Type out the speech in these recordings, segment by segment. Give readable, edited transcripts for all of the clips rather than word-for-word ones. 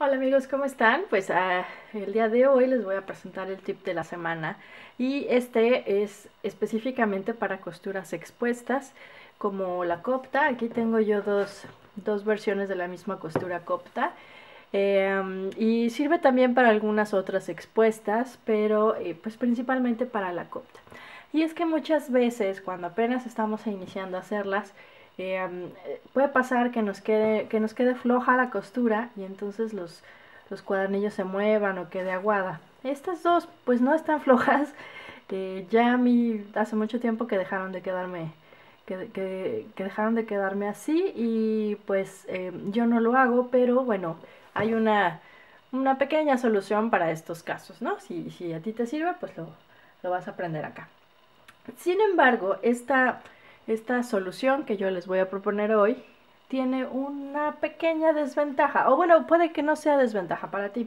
Hola amigos, ¿cómo están? El día de hoy les voy a presentar el tip de la semana y este es específicamente para costuras expuestas como la copta. Aquí tengo yo dos versiones de la misma costura copta y sirve también para algunas otras expuestas, pero pues principalmente para la copta. Y es que muchas veces cuando apenas estamos iniciando a hacerlas, puede pasar que nos quede floja la costura y entonces los cuadernillos se muevan o quede aguada. Estas dos pues no están flojas, ya a mí hace mucho tiempo que dejaron de quedarme que dejaron de quedarme así y pues yo no lo hago, pero bueno, hay una pequeña solución para estos casos, ¿no? Si a ti te sirve, pues lo vas a aprender acá. Sin embargo, esta solución que yo les voy a proponer hoy tiene una pequeña desventaja, o bueno, puede que no sea desventaja para ti.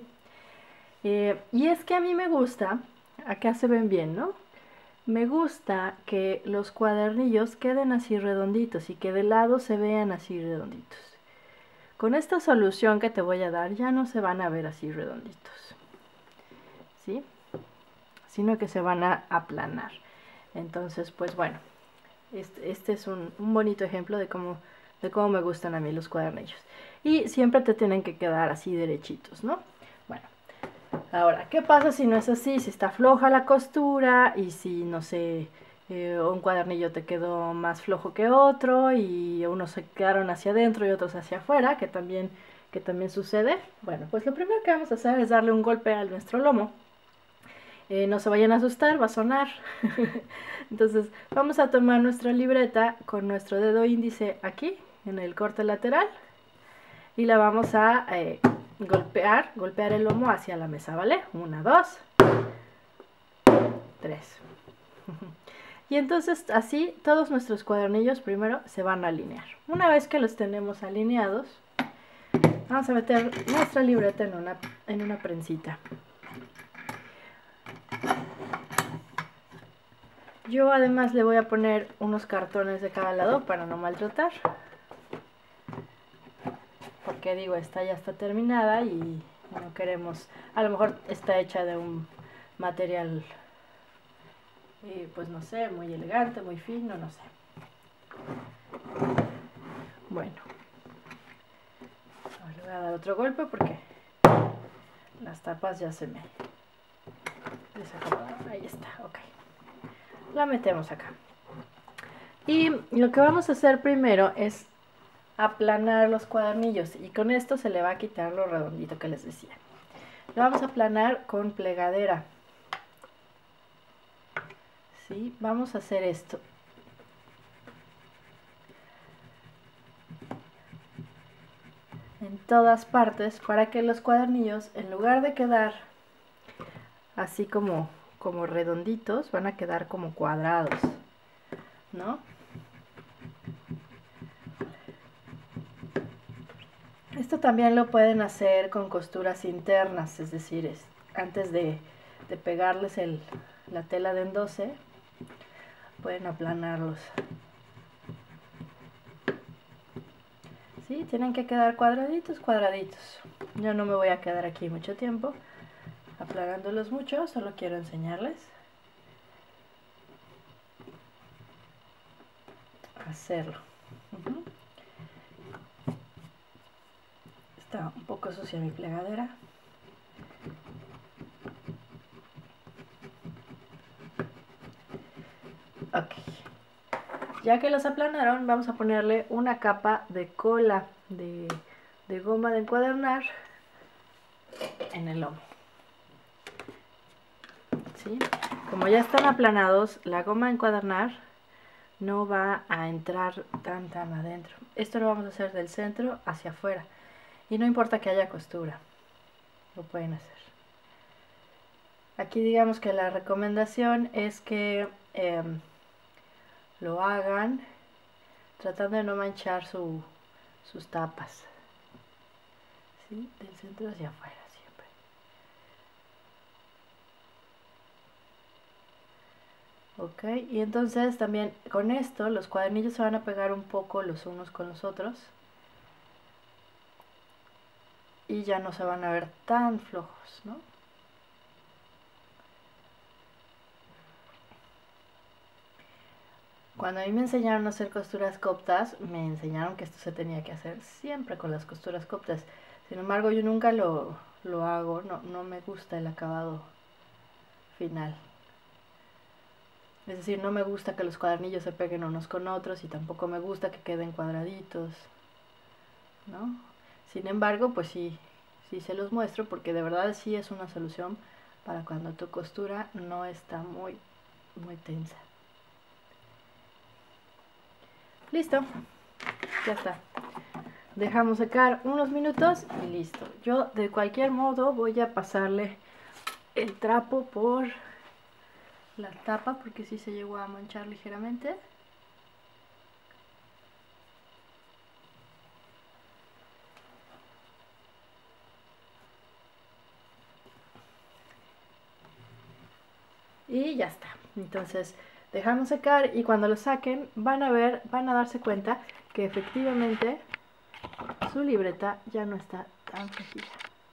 Y es que a mí me gusta, acá se ven bien, ¿no? Me gusta que los cuadernillos queden así redonditos y que de lado se vean así redonditos. Con esta solución que te voy a dar ya no se van a ver así redonditos, ¿sí? Sino que se van a aplanar. Entonces, pues bueno, este es un bonito ejemplo de cómo me gustan a mí los cuadernillos. Y siempre te tienen que quedar así derechitos, ¿no? Bueno, ahora, ¿qué pasa si no es así? Si está floja la costura y si, no sé, un cuadernillo te quedó más flojo que otro y unos se quedaron hacia adentro y otros hacia afuera, que también sucede. Bueno, pues lo primero que vamos a hacer es darle un golpe a nuestro lomo. No se vayan a asustar, va a sonar. Entonces vamos a tomar nuestra libreta con nuestro dedo índice aquí, en el corte lateral, y la vamos a golpear el lomo hacia la mesa, ¿vale? 1, 2, 3. Y entonces así todos nuestros cuadernillos primero se van a alinear. Una vez que los tenemos alineados, vamos a meter nuestra libreta en una prensita. Yo además le voy a poner unos cartones de cada lado para no maltratar. Porque digo, esta ya está terminada y no queremos, a lo mejor está hecha de un material, pues no sé, muy elegante, muy fino, no sé. Bueno, le voy a dar otro golpe porque las tapas ya se me desacomodaron. Ahí está, ok. La metemos acá. Y lo que vamos a hacer primero es aplanar los cuadernillos y con esto se le va a quitar lo redondito que les decía. Lo vamos a aplanar con plegadera. ¿Sí? Vamos a hacer esto. En todas partes para que los cuadernillos, en lugar de quedar así como redonditos, van a quedar como cuadrados, ¿no? Esto también lo pueden hacer con costuras internas, es decir, antes de pegarles la tela de endose, pueden aplanarlos. ¿Sí? Tienen que quedar cuadraditos, cuadraditos. Yo no me voy a quedar aquí mucho tiempo aplanándolos mucho, solo quiero enseñarles a hacerlo. Está un poco sucia mi plegadera. Ok. Ya que los aplanaron, vamos a ponerle una capa de cola de goma de encuadernar en el lomo. ¿Sí? Como ya están aplanados, la goma de encuadernar no va a entrar tan adentro. Esto lo vamos a hacer del centro hacia afuera. Y no importa que haya costura, lo pueden hacer. Aquí digamos que la recomendación es que lo hagan tratando de no manchar sus tapas. ¿Sí? Del centro hacia afuera siempre. Ok, y entonces también con esto los cuadernillos se van a pegar un poco los unos con los otros. y ya no se van a ver tan flojos, ¿no? Cuando a mí me enseñaron a hacer costuras coptas, me enseñaron que esto se tenía que hacer siempre con las costuras coptas. Sin embargo, yo nunca lo hago, no me gusta el acabado final. Es decir, no me gusta que los cuadernillos se peguen unos con otros y tampoco me gusta que queden cuadraditos, ¿no? Sin embargo, pues sí se los muestro porque de verdad sí es una solución para cuando tu costura no está muy tensa. Listo, ya está. Dejamos secar unos minutos y listo. Yo de cualquier modo voy a pasarle el trapo por la tapa porque sí se llegó a manchar ligeramente. Y ya está. Entonces dejamos secar y cuando lo saquen van a darse cuenta que efectivamente su libreta ya no está tan flojita.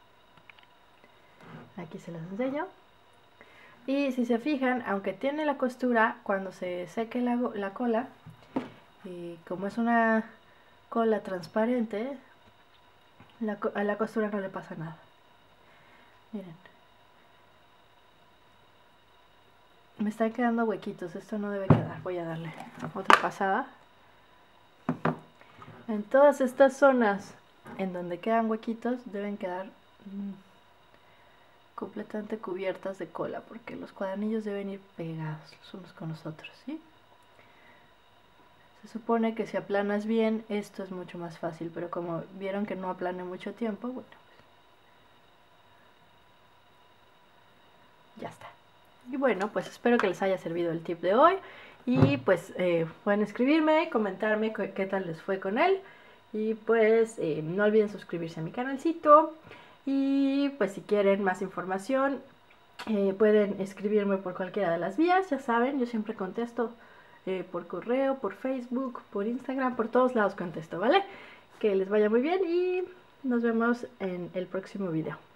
Aquí se los enseño. Y si se fijan, aunque tiene la costura, cuando se seque la cola, como es una cola transparente, a la costura no le pasa nada. Miren. Me están quedando huequitos, esto no debe quedar. Voy a darle otra pasada. En todas estas zonas en donde quedan huequitos deben quedar completamente cubiertas de cola, porque los cuadernillos deben ir pegados los unos con los otros, ¿sí? Se supone que si aplanas bien esto es mucho más fácil, pero como vieron que no aplané mucho tiempo, bueno, pues ya está. Y bueno, pues espero que les haya servido el tip de hoy y pues pueden escribirme, comentarme qué tal les fue con él y pues no olviden suscribirse a mi canalcito y pues si quieren más información pueden escribirme por cualquiera de las vías, ya saben, yo siempre contesto por correo, por Facebook, por Instagram, por todos lados contesto, ¿vale? Que les vaya muy bien y nos vemos en el próximo video.